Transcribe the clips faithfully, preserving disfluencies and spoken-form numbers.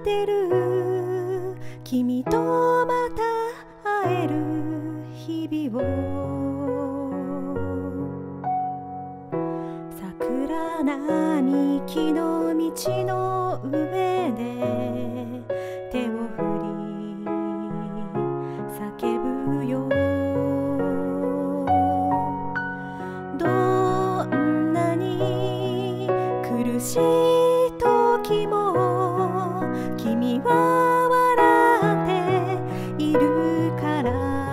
ってる君とまた会える日々を桜並木の道の上で手を振り叫ぶよどんなに苦しい時も君は笑っているから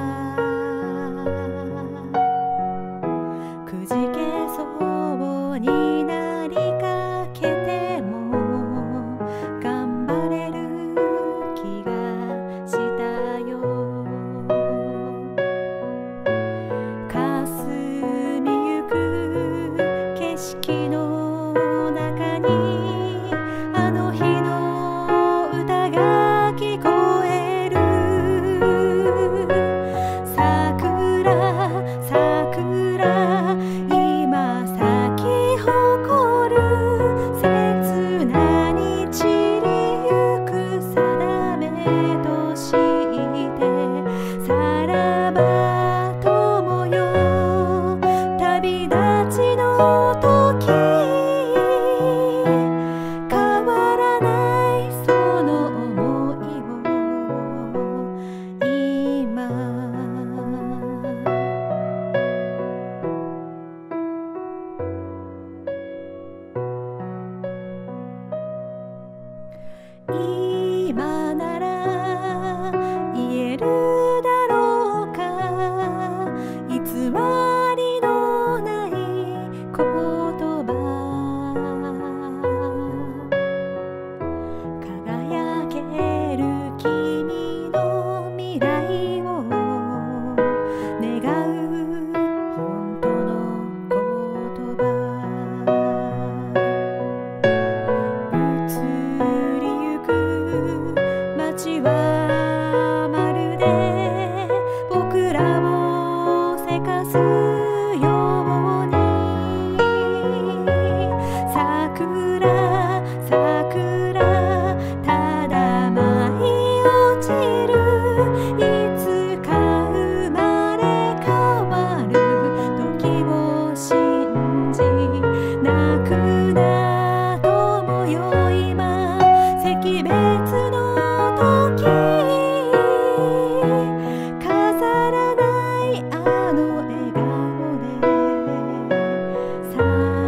くじけそうになりかけても頑張れる気がしたよ霞みゆく景色の中にあの日の歌が聞こえる桜桜今咲き誇る切なに散りゆく定めとしてさらば友よ旅立ちの時変わらないその想いを今今なら言えるだろうか偽りのない言葉輝ける君の未来を願う本当の言葉移りゆく街はまるで僕らをせかすように桜桜ただ舞い落ちるいつか生まれ変わる時を信じ泣くな友よ今惜別の時飾らないあの笑顔でさ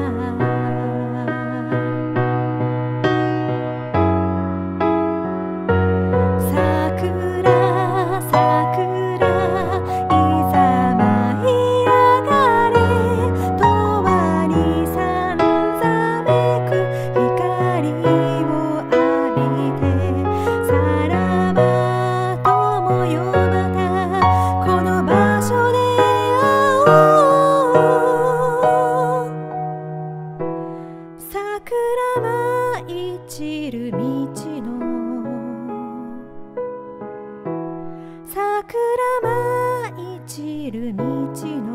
桜桜いざ舞い上がれ永遠にさんざめく光を浴びてさらば友よまたこの場所で会おう桜舞い散る道の桜舞い散る道の